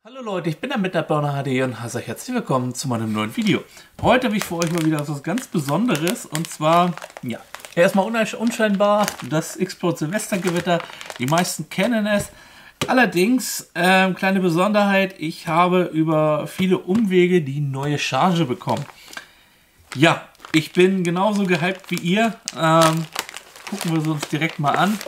Hallo Leute, ich bin der Mittelburner HD und heiße euch herzlich willkommen zu meinem neuen Video. Heute habe ich für euch mal wieder etwas ganz Besonderes und zwar, ja, erstmal unscheinbar, das X-Plode Silvestergewitter. Die meisten kennen es. Allerdings, kleine Besonderheit, ich habe über viele Umwege die neue Charge bekommen. Ja, ich bin genauso gehypt wie ihr. Gucken wir uns direkt mal an.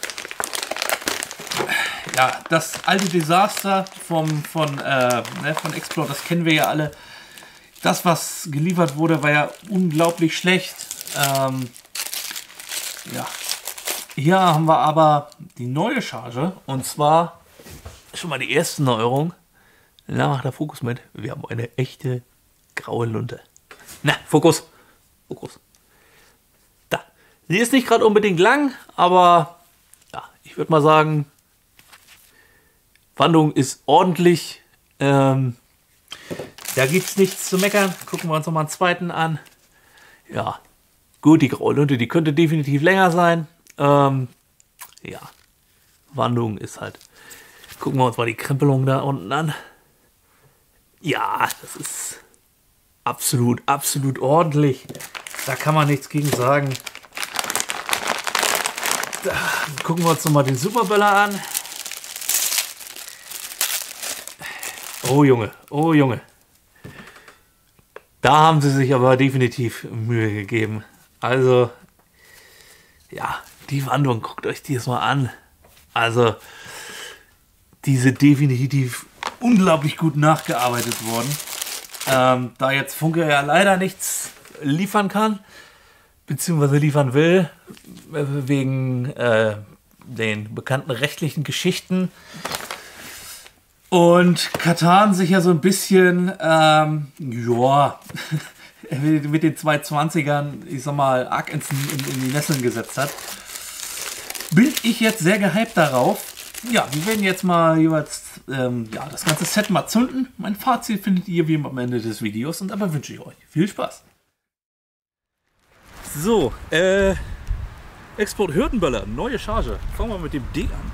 Ja, das alte Desaster von X-Plode, das kennen wir ja alle. Das, was geliefert wurde, war ja unglaublich schlecht. Ja. Hier haben wir aber die neue Charge. Und zwar schon mal die erste Neuerung. Na, macht der Fokus mit. Wir haben eine echte graue Lunte. Na, Fokus. Fokus. Da. Sie ist nicht gerade unbedingt lang, aber ja, ich würde mal sagen, Wandung ist ordentlich. Da gibt es nichts zu meckern. Gucken wir uns noch mal einen zweiten an. Ja, gut, die graue Lunte, die könnte definitiv länger sein. Ja, Wandung ist halt. Gucken wir uns mal die Krempelung da unten an. Ja, das ist absolut ordentlich. Da kann man nichts gegen sagen. Da gucken wir uns noch mal den Superböller an. Oh Junge, oh Junge. Da haben sie sich aber definitiv Mühe gegeben. Also, ja, die Wandung, guckt euch die mal an. Also, diese definitiv unglaublich gut nachgearbeitet worden. Da jetzt Funke ja leider nichts liefern kann, beziehungsweise liefern will, wegen den bekannten rechtlichen Geschichten. Und Katan sich ja so ein bisschen, ja, mit den 220ern, ich sag mal, arg in die Nesseln gesetzt hat, bin ich jetzt sehr gehypt darauf. Ja, wir werden jetzt mal jeweils ja, das ganze Set mal zünden. Mein Fazit findet ihr wie immer am Ende des Videos und dabei wünsche ich euch viel Spaß. So, X-Plode Hürdenböller, neue Charge. Fangen wir mit dem D an.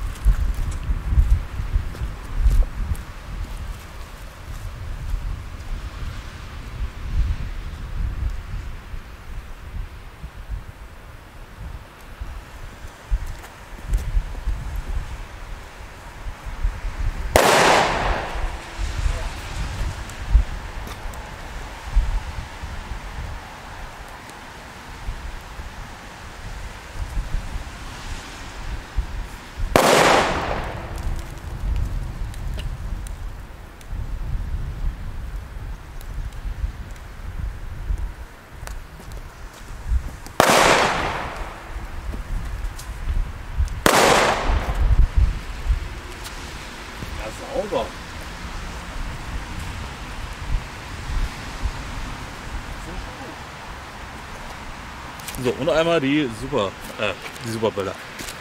Sauber. So, und einmal die Superböller.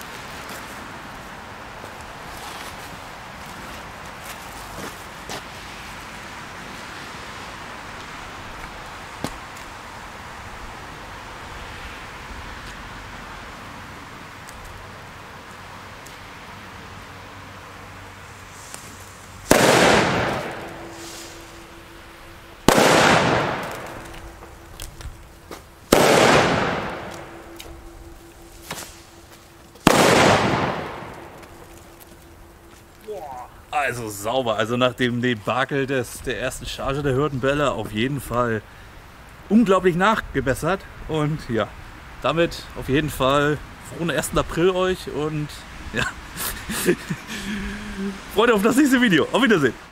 Also sauber, also nach dem Debakel der ersten Charge der Hürdenböller auf jeden Fall unglaublich nachgebessert. Und ja, damit auf jeden Fall frohen 1. April euch und ja, Freunde auf das nächste Video. Auf Wiedersehen.